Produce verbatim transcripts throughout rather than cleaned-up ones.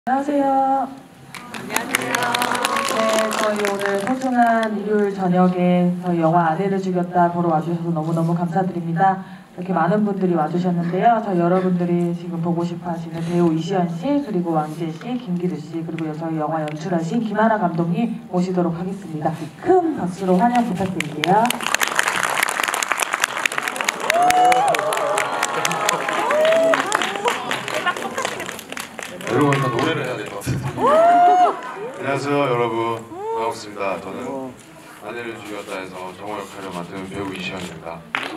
안녕하세요. 안녕하세요. 네, 저희 오늘 소중한 일요일 저녁에 저희 영화 아내를 죽였다 보러 와주셔서 너무너무 감사드립니다. 이렇게 많은 분들이 와주셨는데요. 저희 여러분들이 지금 보고 싶어 하시는 배우 이시연 씨, 그리고 왕재 씨, 김기두 씨, 그리고 저희 영화 연출하신 김하나 감독님 모시도록 하겠습니다. 큰 박수로 환영 부탁드릴게요. 여러분 다 노래를 해야 될 것 같아요. 안녕하세요 여러분, 반갑습니다. 저는 아내를 죽였다 해서 정호 역할을 맡은 배우 이시연입니다.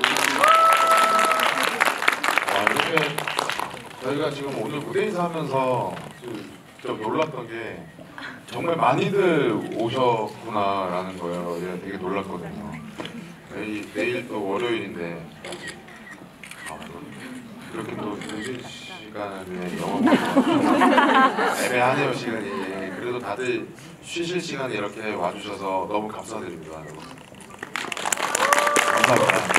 아, 이렇게 저희가 지금 오늘 무대 인사하면서 좀 놀랐던 게 정말 많이들 오셨구나라는 거예요. 제가 되게 놀랐거든요. 내일, 내일 또 월요일인데 아, 그렇게 또 늦은 시간에 영화 애매하네요 시간이. 그래도 다들 쉬실 시간에 이렇게 와주셔서 너무 감사드립니다. 감사합니다.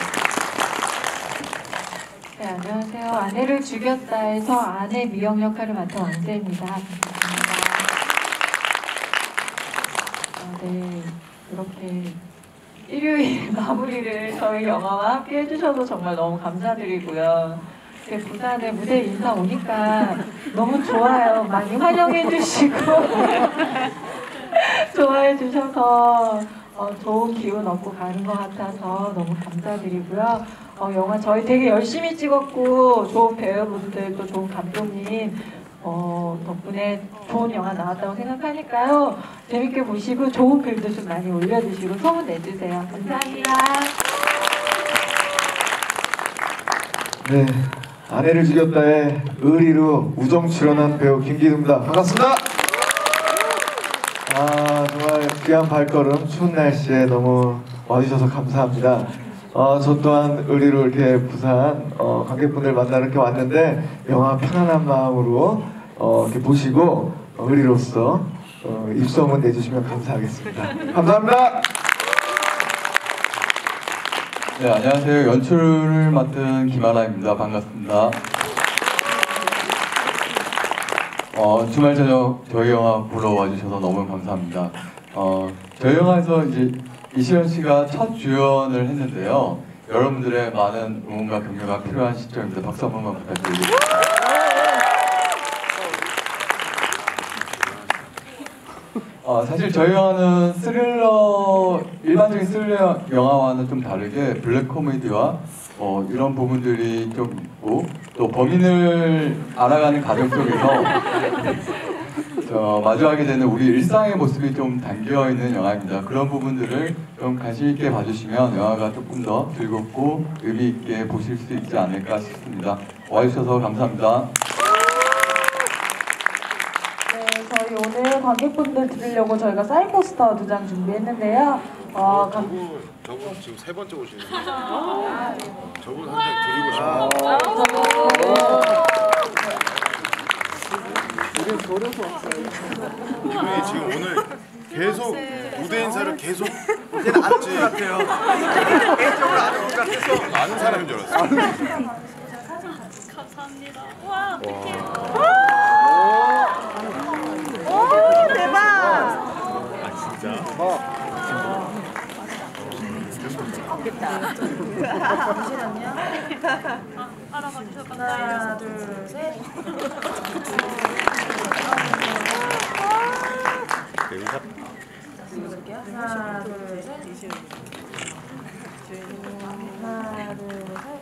네, 안녕하세요. 아내를 죽였다 해서 아내 미영 역할을 맡은 왕재입니다. 반갑습니다. 아, 네, 이렇게 일요일 마무리를 저희 영화와 함께 해주셔서 정말 너무 감사드리고요. 부산에 무대 인사 오니까 너무 좋아요. 많이 환영해 주시고 좋아해 주셔서 어, 좋은 기운 얻고 가는 것 같아서 너무 감사드리고요. 어, 영화 저희 되게 열심히 찍었고 좋은 배우분들 또 좋은 감독님 어, 덕분에 좋은 영화 나왔다고 생각하니까요. 재밌게 보시고 좋은 글도 좀 많이 올려주시고 소문 내주세요. 감사합니다. 네, 아내를 죽였다에 의리로 우정 출연한 배우 김기두입니다. 반갑습니다. 아, 정말 귀한 발걸음, 추운 날씨에 너무 와주셔서 감사합니다. 어, 저 또한 의리로 이렇게 부산 어, 관객분들 만나러 이렇게 왔는데 영화 편안한 마음으로 어, 이렇게 보시고 어, 의리로서 어, 입소문 내주시면 감사하겠습니다. 감사합니다. 네, 안녕하세요. 연출을 맡은 김하나입니다. 반갑습니다. 어, 주말 저녁 저희 영화 보러 와주셔서 너무 감사합니다. 어, 저희 영화에서 이제 이시연 씨가 첫 주연을 했는데요. 여러분들의 많은 응원과 격려가 필요한 시점입니다. 박수 한 번만 부탁드립니다. 어, 사실 저희 영화는 스릴러, 일반적인 스릴러 영화와는 좀 다르게 블랙 코미디와 어, 이런 부분들이 좀 있고 또 범인을 알아가는 과정 속에서 저, 마주하게 되는 우리 일상의 모습이 좀 담겨있는 영화입니다. 그런 부분들을 좀 관심 있게 봐주시면 영화가 조금 더 즐겁고 의미 있게 보실 수 있지 않을까 싶습니다. 와주셔서 감사합니다. 저희 오늘 관객분들 드리려고 저희가 사인포스터 두 장 준비했는데요. 어, 감... 저분, 저분 지금 세 번째 오시는 거예요. 저분 한 장 드리고 싶어요. 이분이 지금 오늘 계속 무대 인사를 계속 이제는 아는 것 같아요. 개인적으로 아는 것 같아서 아는 사람인 줄 알았어요. 감사합니다. 와, 어떡해. 오, 대박! 아 진짜? 좋겠다. 잠시만요. 아, 알아봐 주셔서 하나, 감사해요. 둘, 셋. 인사. 찍어볼게요. 하나, 둘, 셋. 하나, 둘,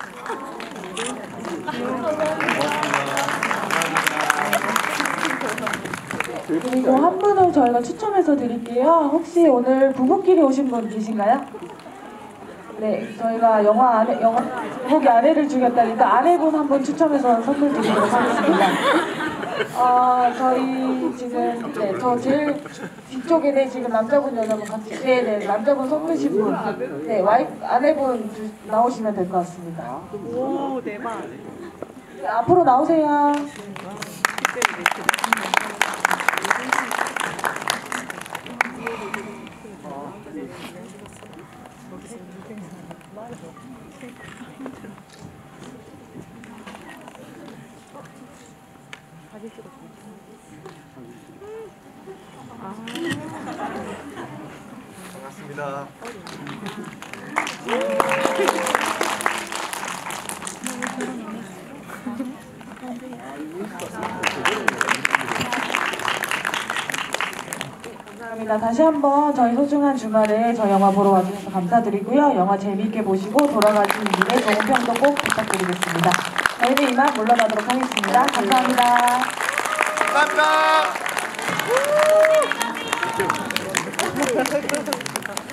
셋. 그리고 한 분을 저희가 추첨해서 드릴게요. 혹시 오늘 부부끼리 오신 분 계신가요? 네, 저희가 영화 아내, 영화 제목이 아내를 죽였다니까 아내분 한 분 추첨해서 선물 드리도록 하겠습니다. 어, 저희 지금 네, 저 제일 뒤쪽에 네, 지금 남자분 여자분 같이 네네 남자분 손드신 분, 네 와이프 아내분 주, 나오시면 될 것 같습니다. 오, 대박! 네, 앞으로 나오세요. 사진 찍었어. 반갑습니다. 감사합니다. 다시 한번 저희 소중한 주말에 저희 영화 보러 와주셔서 감사드리고요. 영화 재미있게 보시고 돌아가시는 길에 좋은 평도 꼭 부탁드리겠습니다. 저희는 이만 물러나도록 하겠습니다. 감사합니다. 감사합니다.